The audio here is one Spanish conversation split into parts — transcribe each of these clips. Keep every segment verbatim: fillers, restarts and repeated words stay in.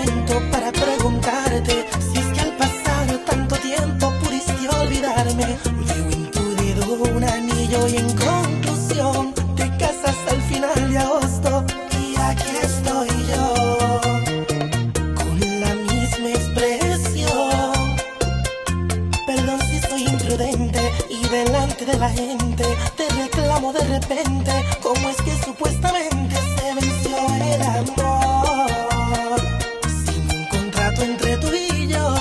momento para preguntarte si es que al pasar tanto tiempo pudiste olvidarme. Veo en tu dedo un anillo y en conclusión te casas al final de agosto. Y aquí estoy yo, con la misma expresión. Perdón si soy imprudente y delante de la gente te reclamo de repente. ¿Cómo es que supuestamente se venció el amor? Sin un contrato entre tú y yo.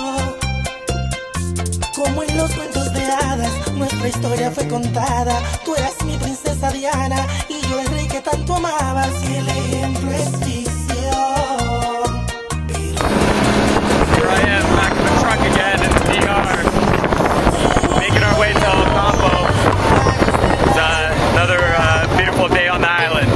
Como en los cuentos de hadas, nuestra historia fue contada. Tú eras mi princesa Diana y yo el rey que tanto amabas. Y el ejemplo es ficción. Pero... Here I am, back in the truck again in the D R. Making our way to El Campo. It's uh, another uh, beautiful day on the island.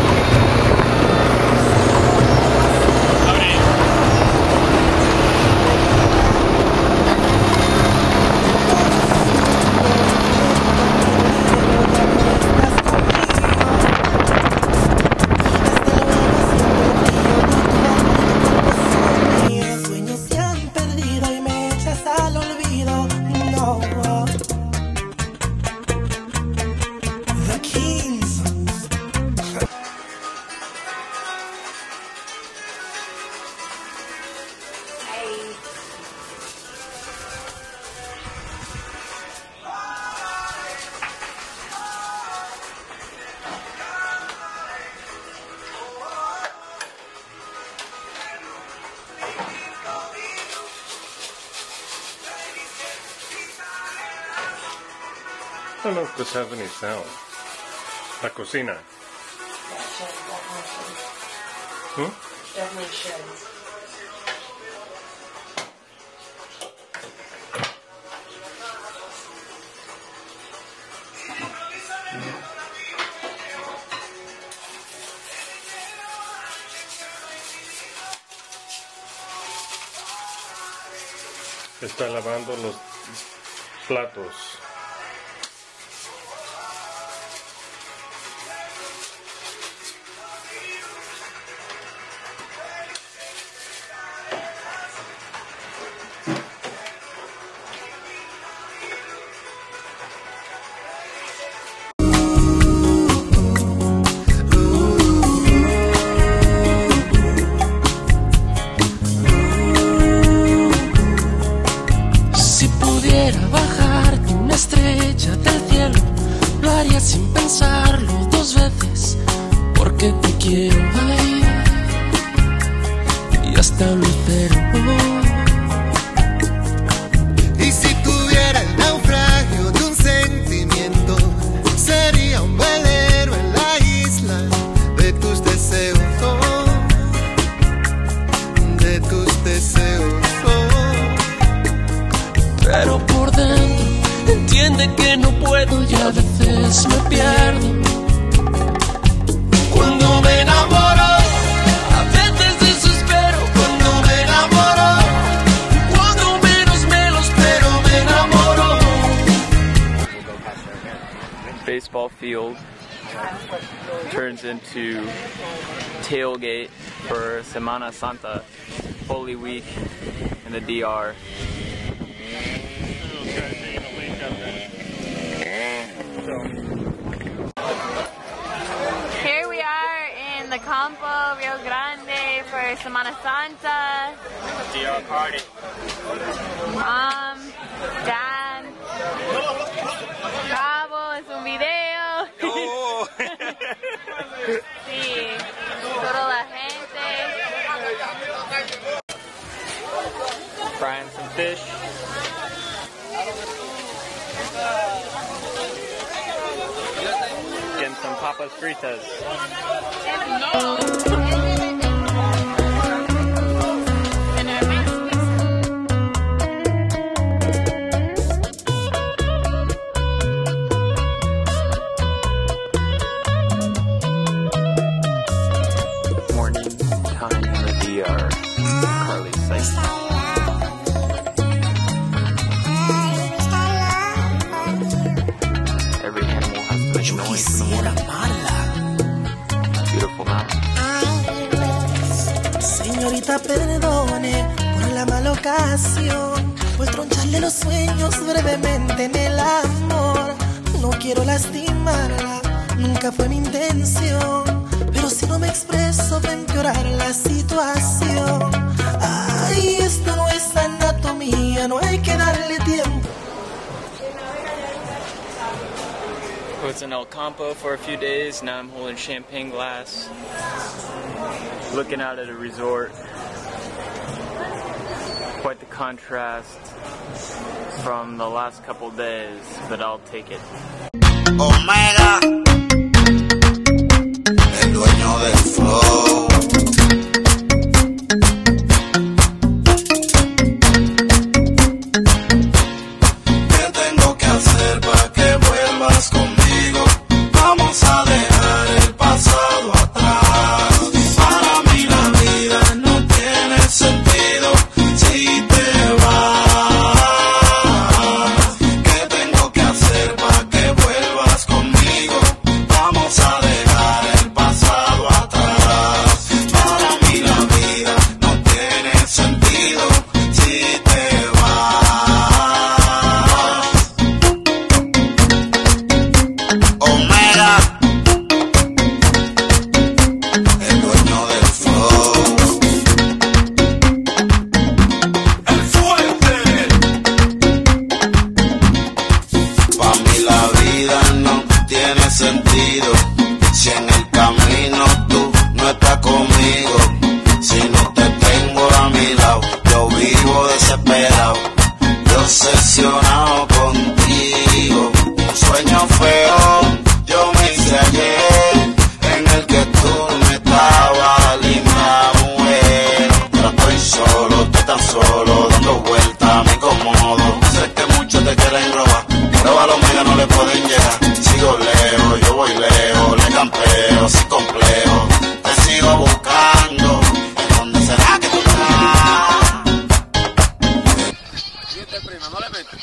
I don't know if this has any sound. La cocina. Hmm? Definitely should. Está lavando los platos. Sin pensarlo dos veces, porque te quiero ahí y hasta lo espero. Y si tuviera el naufragio de un sentimiento, sería un velero en la isla de tus deseos, oh, de tus deseos, oh. Pero por dentro entiende que no puedo y a veces me pierdo. Cuando me enamoro, a veces desespero. Cuando me enamoro, cuando menos me lo espero, me enamoro. Baseball field turns into tailgate for Semana Santa, Holy Week in the D R. Here we are in the Campo Rio Grande for Semana Santa. D R party. Mom, Dad, Cabo, es un video. Oh. Sí, toda la gente. Frying some fish. Getting some papas fritas. Morning time in the D R. Carly's site. Every animal has to make noise in the morning. Beautiful mountain. Señorita nunca perdone por la mala ocasión, pues troncharle los sueños brevemente en el amor. No quiero lastimarla, nunca fue mi intención, pero si no me expreso va a empeorar la situación. Ay, esto no es anatomía, no hay que darle tiempo. I was in El Campo for a few days. Now I'm holding champagne glass, looking out at a resort. Quite the contrast from the last couple days, but I'll take it. Omega, el dueño del flow. ¿Qué tengo que hacer para que vuelvas conmigo? Vamos a dejar el pasado atrás. Para mí la vida no tiene sentido si te vas. ¿Qué tengo que hacer para que vuelvas conmigo? Vamos a dejar el pasado atrás. Para mí la vida no tiene sentido si te vas. Omega, el dueño del flow. El fuerte. Pa' mí la vida no tiene sentido si en el camino tú no estás conmigo. Si no te tengo a mi lado, yo vivo desesperado, yo obsesionado contigo. Un sueño feo yo me hice ayer, en el que tú me estabas linda mujer. Ahora estoy solo, estoy tan solo, dando vueltas, me incomodo. Sé que muchos te quieren robar, pero a los mega no le pueden llegar. Sigo lejos, yo voy lejos, le campeo sin complejo. Te sigo buscando, ¿en dónde será que tú estás? Siete prima, no le metes.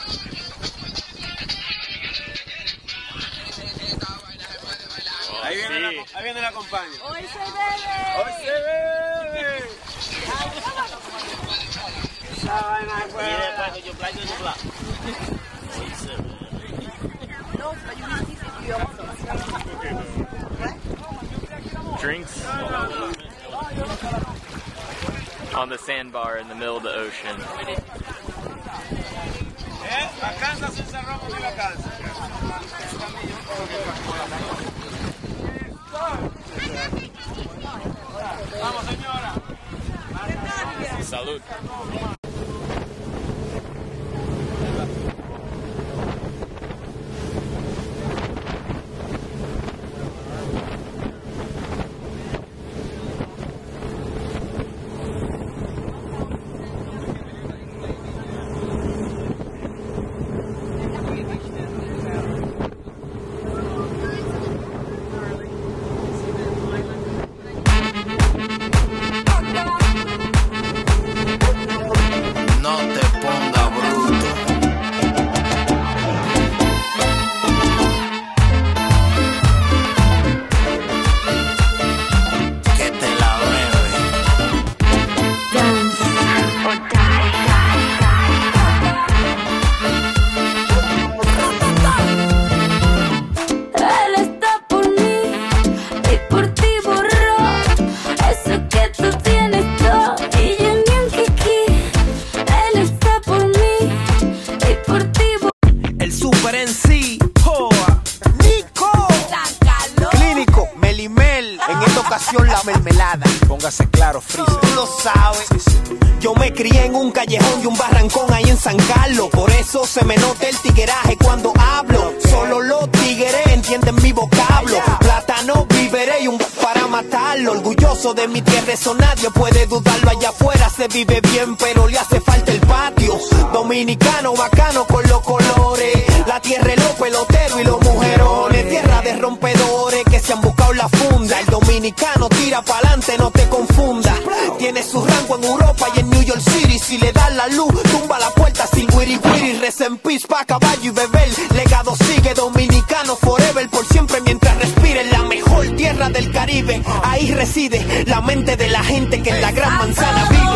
Ahí viene, la, ahí viene la compañía. Hoy se bebe. ¡Hoy se bebe! Esa vaina es buena. Drinks on the sandbar in the middle of the ocean. ¿Eh? La cansa sin cerramos ni la cansa. Vamos, señora. Salud. No te ponga bruto. Que te la bebe. Él está por mí y por ti borró eso que tú tienes todo y yo ni un kiki. Él está por mí y por ti borró. El super en sí, Joa, Nico, Clínico, Melimel, en esta ocasión la mermelada. Póngase claro, Freezer. Tú lo sabes. Yo me crié en un callejón y un barrancón ahí en San Carlos. Por eso se me nota el tigueraje cuando hablo. Solo los tigres entienden mi vocablo. Plátano, viveré y un para matarlo. Orgulloso de mi tierra, eso nadie puede dudarlo. Allá afuera se vive bien, pero le hace falta el patio. Dominicano, bacano con los colores. La tierra, los peloteros y los mujerones. Tierra de rompedores que se han buscado la funda. El dominicano tira pa'lante, no te confunda. Tiene su rango en Europa y en New New York City. Si le das la luz, tumba la puerta sin wiri wiri. Rest in peace pa' caballo y beber. Legado sigue, dominicano forever, por siempre mientras respire. En la mejor tierra del Caribe, ahí reside la mente de la gente que en la gran manzana vive.